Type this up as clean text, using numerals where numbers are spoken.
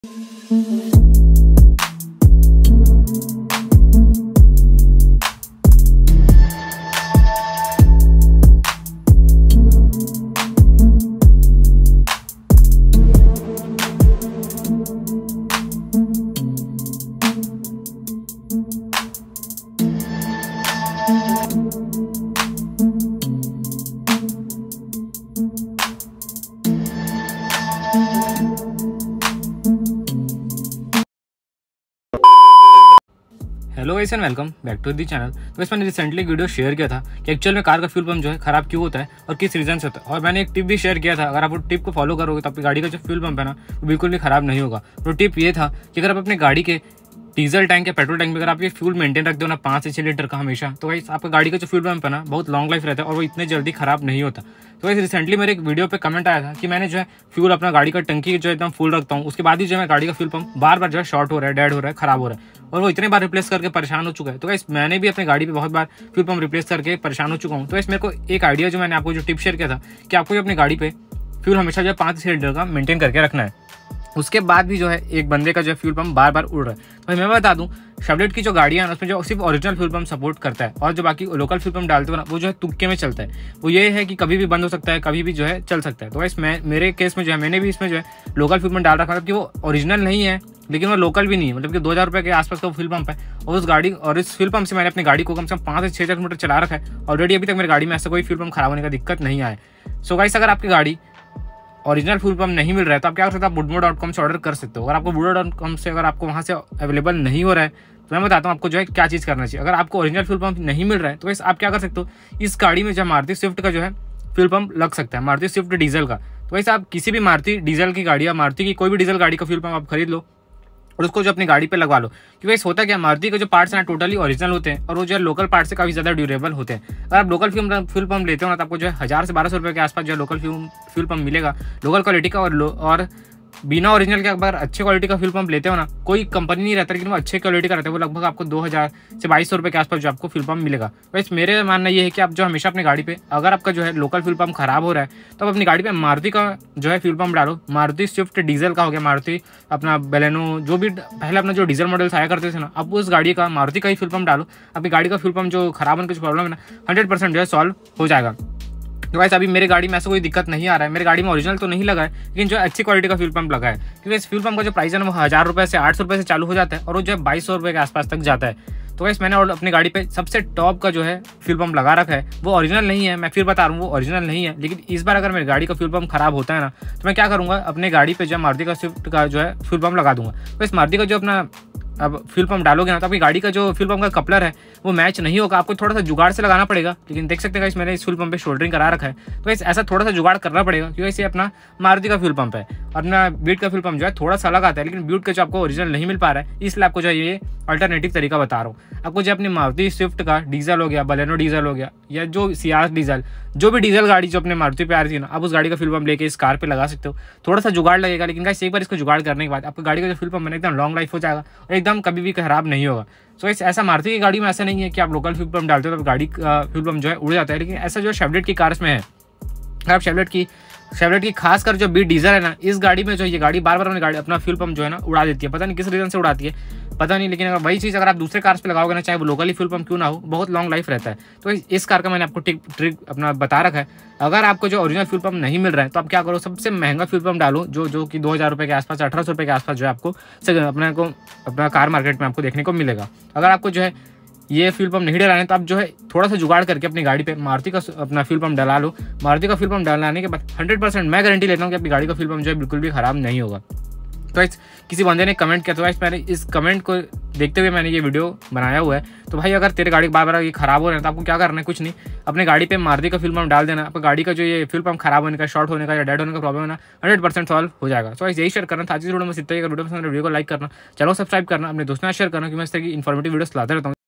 Hello guys and welcome back to the channel. तो इसमें मैंने रिसेंटली वीडियो शेयर किया था कि एक्चुअल में कार का फ्यूल पंप जो है खराब क्यों होता है और किस रीजन से होता है, और मैंने एक टिप भी शेयर किया था। अगर आप वो टिप को फॉलो करोगे तो आपकी गाड़ी का जो फ्यूल पंप है ना वो बिल्कुल भी खराब नहीं होगा। तो टिप ये था कि अगर आप अपने गाड़ी के डीजल टैंक या पेट्रोल टैंक में अगर आप ये फ्यूल मेंटेन रख दो ना 5 से 6 लीटर का हमेशा, तो गाइस आपका गाड़ी का जो फ्यूल पंप है ना बहुत लॉन्ग लाइफ रहता है और वो इतने जल्दी खराब नहीं होता। तो गाइस रिसेंटली मेरे एक वीडियो पे कमेंट आया था कि मैंने जो है फ्यूल अपना गाड़ी का टंकी जो एकदम फुल रखता हूँ, उसके बाद ही जो है गाड़ी का फ्यूल पंप बार बार जो है शॉर्ट हो रहा है, डेड हो रहा है, खराब हो रहा है और वो इतने बार रिप्लेस करके परेशान हो चुका है। तो गाइस मैंने भी अपनी गाड़ी पे बहुत बार फ्यूल पंप रिप्लेस करके परेशान हो चुका हूँ। तो गाइस मेरे को एक आइडिया जो मैंने आपको जो टिप शेयर किया था कि आपको अपनी गाड़ी पे फ्यूल हमेशा जो है 5 लीटर का मेंटेन करके रखना है। उसके बाद भी जो है एक बंदे का जो है फ्यूल पंप बार बार उड़ रहा है। तो मैं बता दूं, शेवलेट की जो गाड़ियां हैं उसमें जो सिर्फ ओरिजिनल फ्यूल पंप सपोर्ट करता है और जो बाकी लोकल फ्यूल पंप डालते हो ना वो जो है तुक्के में चलता है। वो ये है कि कभी भी बंद हो सकता है, कभी भी जो है चल सकता है। तो गाइस मेरे केस में जो है मैंने भी इसमें जो है लोकल फ्यूल पंप डाल रखा, मतलब कि वो ओरिजिनल नहीं है लेकिन वो लोकल भी नहीं है, मतलब कि 2000 रुपये के आसपास का फ्यूल पंप है। और उस गाड़ी और इस फ्यूल पंप से मैंने अपनी गाड़ी को कम से कम 5 से 6 किलोमीटर चला रखा है। ऑलरेडी अभी तक मेरी गाड़ी में ऐसा कोई फ्यूल पंप खराब होने का दिक्कत नहीं आया। सो गाइस अगर आपकी गाड़ी ओरिजिनल फ्यूल पंप नहीं मिल रहा है तो आप क्या कर सकते हो, आप woodmo.com से ऑर्डर कर सकते हो। अगर आपको woodmo.com से अगर आपको वहाँ से अवेलेबल नहीं हो रहा है तो मैं बताता हूँ आपको जो है क्या चीज़ करना चाहिए। अगर आपको ओरिजिनल फ्यूल पंप नहीं मिल रहा है तो वैसे आप क्या कर सकते हो, इस गाड़ी में जो मारुति स्विफ्ट का जो है फ्यूल पंप लग सकता है, मारुति स्विफ्ट डीजल का। तो वैसे आप किसी भी मारुति डीजल की गाड़ी या मारुति की कोई भी डीजल गाड़ी का फ्यूल पंप आप खरीद लो और उसको जो अपनी गाड़ी पे लगवा लो। क्योंकि इस होता है क्या, मारुति के जो पार्ट्स हैं टोटली ओरिजिनल होते हैं और वो जो है लोकल पार्ट से काफ़ी ज़्यादा ड्यूरेबल होते हैं। अगर आप लोकल फ्यूल पंप लेते हो ना तो आपको जो है 1000 से 1200 रुपये के आसपास जो है लोकल फ्यूल पंप मिलेगा लोकल क्वालिटी का। और बिना ओरिजिनल के अगर अच्छे क्वालिटी का फ्यूल पंप लेते हो ना, कोई कंपनी नहीं रहता लेकिन वो अच्छे क्वालिटी का रहता है, वो लगभग आपको 2000 से 2200 रुपये के आसपास जो आपको फ्यूल पंप मिलेगा। वैसे मेरे मानना ये है कि आप जो हमेशा अपनी गाड़ी पे अगर आपका जो है लोकल फ्यूल पंप खराब हो रहा है तो आप अपनी गाड़ी पे मारुति का जो है फ्यूल पंप डालो। मारुति स्विफ्ट डीजल का हो गया, मारुति अपना बेलेनो, जो भी पहले अपना जो डीजल मॉडल्स आया करते थे ना, अब उस गाड़ी का मारुति का ही फ्यूल पंप डालो। आपकी गाड़ी का फ्यूल पंप जो खराब होने की प्रॉब्लम है ना 100% जो है सॉल्व हो जाएगा। तो गाइस अभी मेरी गाड़ी में ऐसा कोई दिक्कत नहीं आ रहा है। मेरी गाड़ी में ओरिजिनल तो नहीं लगा है लेकिन जो है अच्छी क्वालिटी का फ्यूल पंप लगा है। क्योंकि इस फ्यूल पंप का जो प्राइस है ना वो 1000 रुपये से 800 रुपये से चालू हो जाता है और वो जो है 2200 रुपये के आसपास तक जाता है। तो गाइस मैंने अपनी गाड़ी पे सबसे टॉप का जो है फ्यूल पंप लगा रखा है। वो ओरिजिनल नहीं है, मैं फिर बता रहा हूँ वो ओरिजिनल नहीं है, लेकिन इस बार अगर मेरी गाड़ी का फ्यूल पंप खराब होता है ना तो मैं क्या करूँगा, अपने गाड़ी पे जो है मारुति का स्विफ्ट का जो है फ्यूल पंप लगा दूंगा। तो इस मारुति का जो अपना अब फ्यूल पंप डालोगे ना तो आपकी गाड़ी का जो फ्यूल पंप का कपलर है वो मैच नहीं होगा, आपको थोड़ा सा जुगाड़ से लगाना पड़ेगा। लेकिन देख सकते हैं गाइस मैंने इस फ्यूल पंप पे शोल्डरिंग करा रखा है, तो ऐसा थोड़ा सा जुगाड़ करना पड़ेगा क्योंकि इसे अपना मारुति का फ्यूल पंप है। अपना ब्यूट का फ्यूल पंप जो है थोड़ा सा अलग आता है, लेकिन ब्यूट का जो आपको ओरिजिनल नहीं मिल पा रहा है इसलिए आपको जो है ये अल्टरनेटिव तरीका बता रहा हूँ। आपको जो अपनी मारुति स्विफ्ट का डीजल हो गया, बलेनो डीजल हो गया या जो सियाज डीजल, जो भी डीजल गाड़ी जो अपने मारुति पे आ रही थी ना, आप उस गाड़ी का फ्यूल पंप लेके इस कार पे लगा सकते हो। थोड़ा सा जुगाड़ लगेगा लेकिन गाइस एक बार इसको जुगाड़ करने के बाद आपकी गाड़ी का जो फ्यूल पंप है एकदम लॉन्ग लाइफ हो जाएगा और एकदम कभी भी खराब नहीं होगा। सो ऐसा मारुति की गाड़ी में ऐसा नहीं है कि आप लोकल फ्यूल पंप डालते हो तो गाड़ी का फ्यूल पंप जो है उड़ जाता है, लेकिन ऐसा जो शेवलेट की कार्स में है। आप शेवलेट की खासकर जो बी डीजल है ना, इस गाड़ी में जो ये गाड़ी बार बार अपना फ्यूल पंप जो है ना उड़ा देती है, पता नहीं किस रीजन से उड़ाती है पता नहीं। लेकिन अगर वही चीज़ अगर आप दूसरे कार्स पे लगाओगे ना, चाहे वो लोकली फ्यूल पंप क्यों ना हो, बहुत लॉन्ग लाइफ रहता है। तो इस कार का मैंने आपको ट्रिक अपना बता रखा है। अगर आपको जो ओरिजिनल फ्यूल पंप नहीं मिल रहा है तो आप क्या करो, सबसे महंगा फ्यूल पंप डालो जो कि 2000 रुपये के आसपास, 1800 रुपये के आसपास जो है आपको अपना कार मार्केट में आपको देखने को मिलेगा। अगर आपको जो है ये फ्यूल पंप नहीं डलाने तो आप जो है थोड़ा सा जुगाड़ करके अपनी गाड़ी पे मारुति का अपना फ्यूल पंप डला लो। मारुति का फ्यूल पंप डलाने के बाद 100% मैं गारंटी लेता हूँ कि आपकी गाड़ी का फ्यूल पंप जो है बिल्कुल भी खराब नहीं होगा। तो किसी बंदे ने कमेंट किया, तो मैंने इस कमेंट को देखते हुए मैंने ये वीडियो बनाया हुआ है। तो भाई अगर तेरे गाड़ी बार बार ये खराब हो रहा है तो आपको क्या करना है, कुछ नहीं, अपने गाड़ी पे मारुति का फ्यूल पंप डाल देना। आपकी गाड़ी का जो ये फ्यूल पंप खराब होने का, शॉर्ट होने का या डेड होने का प्रॉब्लम है ना 100% सॉल्व हो जाएगा। तो यही शेयर करना था आज इस वीडियो में। इतना ही वीडियो पसंद वीडियो को लाइक करना, चैनल सब्सक्राइब करना, अपने दोस्तों से शेयर करना, कि मैं इस तरह की इन्फॉर्मेटिव वीडियोस लाते रहता हूँ।